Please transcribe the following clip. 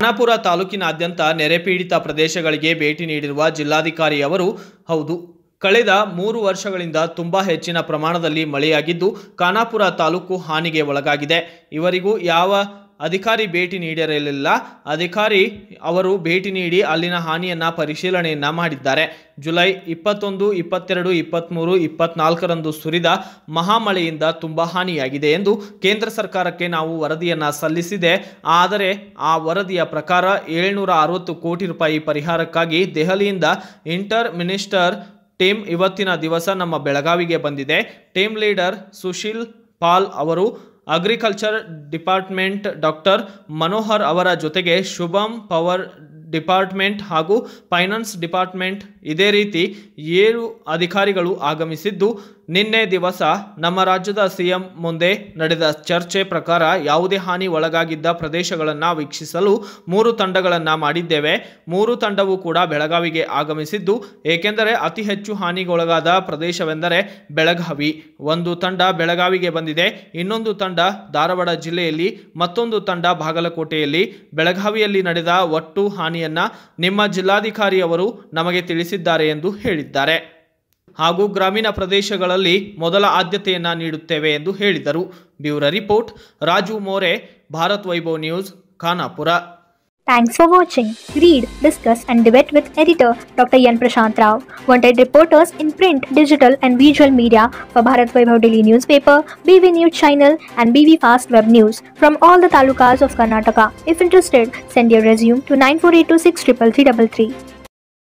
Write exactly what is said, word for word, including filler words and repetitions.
ಖಾನಾಪುರ ತಾಲೂಕಿನಾದ್ಯಂತ ನೆರೆಪೀಡಿತ ಪ್ರದೇಶಗಳಿಗೆ ಭೇಟಿ ನೀಡಿರುವ ಜಿಲ್ಲಾಧಿಕಾರಿ ಅವರು ಹೌದು ಕಳೆದ ಮೂರು ವರ್ಷಗಳಿಂದ ತುಂಬಾ ಹೆಚ್ಚಿನ ಪ್ರಮಾಣದಲ್ಲಿ ಮಳೆಯಾಗಿದ್ದು ಖಾನಾಪುರ ತಾಲೂಕು ಹಾನಿಗೆ ಒಳಗಾಗಿದೆ. ಇವರಿಗೂ ಯಾವ ಅಧಿಕಾರಿ ಭೇಟಿ ನೀಡಿರಲಿಲ್ಲ. ಅಧಿಕಾರಿ ಅವರು ಭೇಟಿ ನೀಡಿ ಅಲ್ಲಿನ ಹಾನಿಯನ್ನ ಪರಿಶೀಲನೆಯನ್ನ ಮಾಡಿದ್ದಾರೆ. ಜುಲೈ ಇಪ್ಪತ್ತೊಂದು, ಇಪ್ಪತ್ತೆರಡು, ಇಪ್ಪತ್ತ್ಮೂರು, ಇಪ್ಪತ್ನಾಲ್ಕರಂದು ಸುರಿದ ಮಹಾಮಳೆಯಿಂದ ತುಂಬ ಹಾನಿಯಾಗಿದೆ ಎಂದು ಕೇಂದ್ರ ಸರ್ಕಾರಕ್ಕೆ ನಾವು ವರದಿಯನ್ನು ಸಲ್ಲಿಸಿದೆ. ಆದರೆ ಆ ವರದಿಯ ಪ್ರಕಾರ ಏಳ್ನೂರ ಅರವತ್ತು ಕೋಟಿ ರೂಪಾಯಿ ಪರಿಹಾರಕ್ಕಾಗಿ ದೆಹಲಿಯಿಂದ ಇಂಟರ್ ಮಿನಿಸ್ಟರ್ ಟೀಮ್ ಇವತ್ತಿನ ದಿವಸ ನಮ್ಮ ಬೆಳಗಾವಿಗೆ ಬಂದಿದೆ. ಟೀಮ್ ಲೀಡರ್ ಸುಶೀಲ್ ಪಾಲ್ ಅವರು ಅಗ್ರಿಕಲ್ಚರ್ ಡಿಪಾರ್ಟ್ಮೆಂಟ್ ಡಾಕ್ಟರ್ ಮನೋಹರ್ ಅವರ ಜೊತೆಗೆ ಶುಭಂ ಪವರ್ ಡಿಪಾರ್ಟ್ಮೆಂಟ್ ಹಾಗೂ ಫೈನಾನ್ಸ್ ಡಿಪಾರ್ಟ್ಮೆಂಟ್ ಇದೇ ರೀತಿ ಏಳು ಅಧಿಕಾರಿಗಳು ಆಗಮಿಸಿದ್ದು, ನಿನ್ನೆ ದಿವಸ ನಮ್ಮ ರಾಜ್ಯದ ಸಿಎಂ ಮುಂದೆ ನಡೆದ ಚರ್ಚೆ ಪ್ರಕಾರ ಯಾವುದೇ ಹಾನಿ ಒಳಗಾಗಿದ್ದ ಪ್ರದೇಶಗಳನ್ನು ವೀಕ್ಷಿಸಲು ಮೂರು ತಂಡಗಳನ್ನು ಮಾಡಿದ್ದೇವೆ. ಮೂರು ತಂಡವೂ ಕೂಡ ಬೆಳಗಾವಿಗೆ ಆಗಮಿಸಿದ್ದು, ಏಕೆಂದರೆ ಅತಿ ಹೆಚ್ಚು ಹಾನಿಗೊಳಗಾದ ಪ್ರದೇಶವೆಂದರೆ ಬೆಳಗಾವಿ. ಒಂದು ತಂಡ ಬೆಳಗಾವಿಗೆ ಬಂದಿದೆ, ಇನ್ನೊಂದು ತಂಡ ಧಾರವಾಡ ಜಿಲ್ಲೆಯಲ್ಲಿ, ಮತ್ತೊಂದು ತಂಡ ಬಾಗಲಕೋಟೆಯಲ್ಲಿ. ಬೆಳಗಾವಿಯಲ್ಲಿ ನಡೆದ ಒಟ್ಟು ಹಾನಿಯನ್ನ ನಿಮ್ಮ ಜಿಲ್ಲಾಧಿಕಾರಿಯವರು ನಮಗೆ ತಿಳಿಸಿದ್ದಾರೆ ಎಂದು ಹೇಳಿದ್ದಾರೆ. ಹಾಗೂ ಗ್ರಾಮೀಣ ಪ್ರದೇಶಗಳಲ್ಲಿ ಮೊದಲ ಆದ್ಯತೆಯನ್ನ ನೀಡುತ್ತೇವೆ ಎಂದು ಹೇಳಿದರು. Bureau report Raju More, Bharat Vaibhav news, Khanapur. Thanks for watching. Read, discuss and debate with editor Doctor Yan Prashant Rao. Wanted reporters in print, digital and visual media for Bharat Vaibhav Daily Newspaper, B V News Channel and B V Fast Web News from all the talukas of Karnataka. If interested, send your resume to nine four eight two six three three three three.